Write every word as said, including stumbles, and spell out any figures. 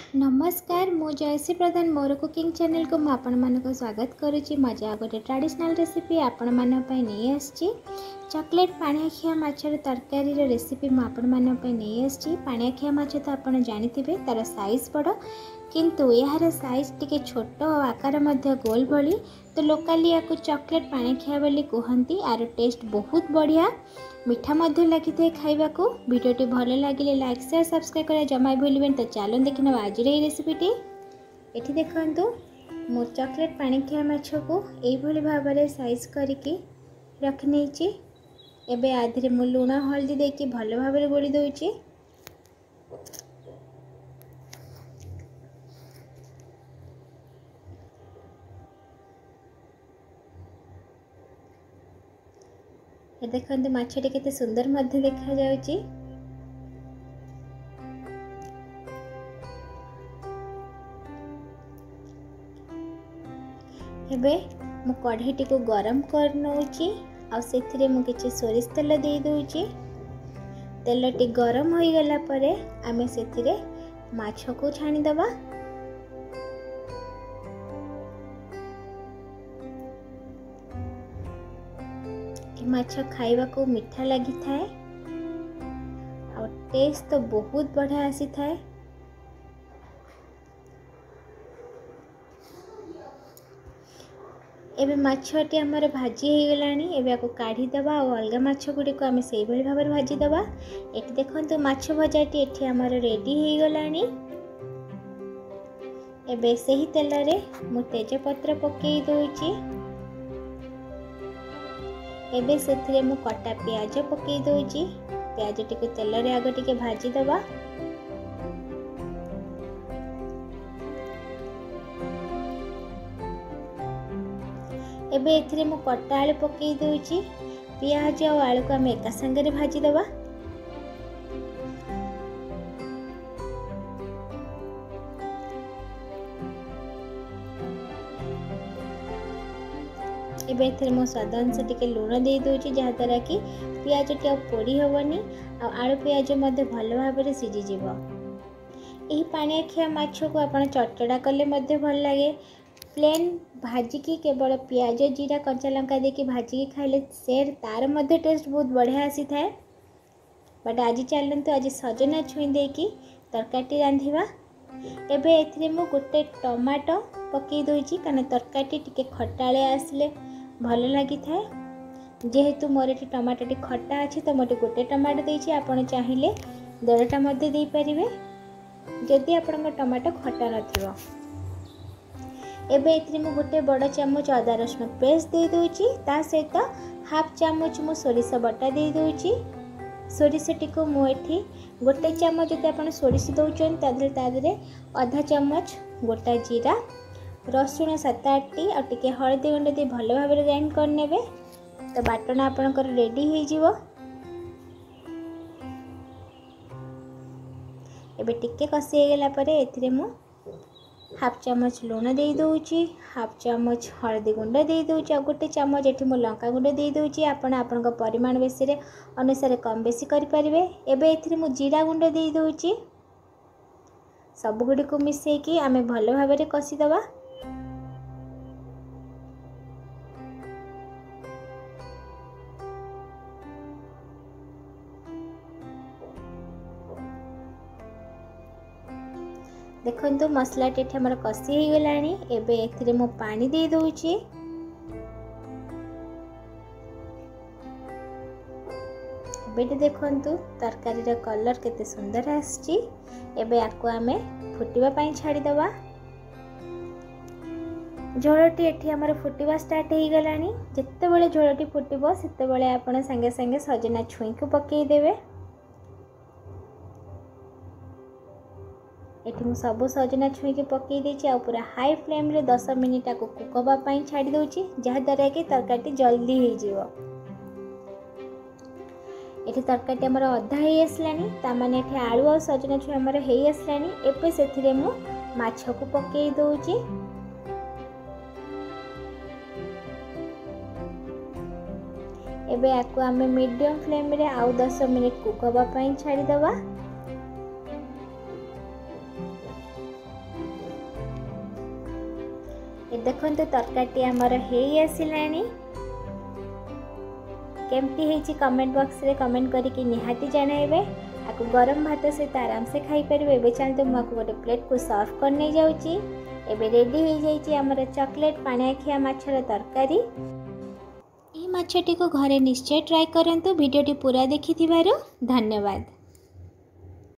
नमस्कार मु जयश्री प्रधान मोर कुकिंग चैनल को मुझे स्वागत करुच्ची। मजा गोटे ट्रेडिशनल रेसिपी आपण मानी नहीं आसी चॉकलेट पाणियाखिया माछर तरकारी रेसिपी मुझे नहीं आसी। पाणियाखिया माछ तो आप जानते तार साइज बड़ किंतु यार साइज टिके छोट आकार मध्य गोल भली तो लोकाली या चॉकलेट पाणियाखिया बोली कहती। आर टेस्ट बहुत बढ़िया मीठा मध्य लगी थे खाइबा को। वीडियोटी भल लगे लाइक शेयर सब्सक्राइब कर जमा भूलें। तो चलो देखना आज रेसिपीटी। ये देखु मो चॉकलेट पाणियाखिया माछ को यही भाव में साइज करके रखी। एबे आधे मु लुण हल्दी देकी भल भाव में गोली दूची। ये देखते माछटी केते सुंदर मध्य देखा जाउची। एबे मु कढ़ाईटी को गरम कर नउची आ सेथिरे मु किछि सोरिष तेल दे दूची। तेलटी गरम हो गला परे आमे सेथिरे माछ को छाणी दबा। माछ खाइबा को मीठा लगी थाए और टेस्ट तो बहुत बढ़िया आसी थाए। एबे माछटी हमर भाजी हो गलानी। एबे आको काढ़ी दबा और अलगा माछ गुडी को आमे सेही भली भाबर भाजी दबा। एठी देखंतु माछ भजाटी एठी हमर रेडी हो गलानी। एबे सेही तेल रे मु तेज पत्र पकेई दोची। एबे सेथिरे मु कटा प्याज पकेई दोची। प्याज टिको तेल रे आगो टिके भाजी दबा। एबे एथिरे मु कटा आलू पकेई दोची। प्याज और आलू को हम एका संगे भाजी दबा। एबे एथिरे मो स्वाद अनुसार टिके लुण दे दोची जहा द्वारा कि प्याज टी पोड़ी हेबनी आ आलू प्याज मध्य भल भाव में सीझी जीवो। एही पाणियाखिया माछ को आपण चटचड़ा कले मध्य भल लागे। प्लेन भाजी की केवल प्याज जीरा कंचा लंका देकी भाजी की खाइले सेर तार मध्य टेस्ट बहुत बढ़िया आसी थाए। बट आज चलते आज सजना छुई देकी तरकारी रांधिबा। एबे एथिरे मु गोटे टमाटो पकई दोची कारण तरकारी टिके खटाळे आसले भल लगी थाए। जेहेतु मोर ये टमाटोटी खट्टा अच्छी तो मोटे गोटे टमाटो देछि। आपण चाहिए डेढ़टा मध्य दे पारिबे जदि आपण टमाटो खट्टा नथिबो। एबे एथिरे मु गोटे बड़ चामच अदा रसुण पेस्ट दे दोछि। ता सहित हाफ चामच मु सोरिष बटा दे दोछि। सोरिषटी को मु एठी गोटे चामच जदि आपण सोरिष दउछन तादरे तादरे आधा चामच गोटा जीरा रसुण सात आठटी और टिके हळदी गुंड दे भल भाव में ग्राइंड कर नेबे। तो बाटना आपनकर रेडी हो जिवो। एबे टिके कसी हो गला परे एथिरे मु हाफ चामच लुण दे दोची। हाफ चामच हळदी गुंड दे दोची और गोटे चामच एठी मु लंका गुंड दे दोची। आपण आपनका परिमाण बेसी रे अनुसार कम बेसी करि परिबे। एबे एथिरे मु जीरा गुंड दे दोची। सब गुडी को मिसई की आमे भल भाव में कसी दबा। देखंतु मसला टी हमर कसी हो गलानी। एबे एथिरे मु पानी दे दोची। एबे देखंतु तरकारी रा कलर केते सुंदर आछि। एबे आको आमे फुटिबा पई छाडी दबा। झोलटी एठी हमर फुटिबा स्टार्ट हो गलानी। जत्ते बेले झोलटी फुटिबो सेते बेले आपण संगे संगे सजना छुई को पकेई देबे। एठी मु सब सजना छुई के पकई देछि आ पूरा हाई फ्लेम रे दस मिनिट को कुक हबा पई छाडी दोछि जहा द्वारा कि तरकारी जल्दी हो जिवो। एठी तरकारी हमर अधा हे आसलानी ता माने एठी आलू और सजना छुई हमर हे आसलानी। एपे सेथिरे मु माछ को पकई दोछि। एबे आको आमे मीडियम फ्लेम रे आउ दस मिनिट कुक हबा पई छाडी दबा। ए देखंतु तरकारी आमर हे आसिलानी केमती हेची कमेंट बॉक्स रे कमेंट करके निहाती जणाइबे। आकु गरम भात सहित आराम से खाई परिबे। एबे चलते मु आकु गोटे प्लेट को सर्व करने जाउची। एबे रेडी हो जाइए आमर चॉकलेट पानिआखिया माछर तरकारी। यह माछटी को घरे निश्चय ट्राई करंतु। वीडियोटी पूरा देखि धन्यवाद।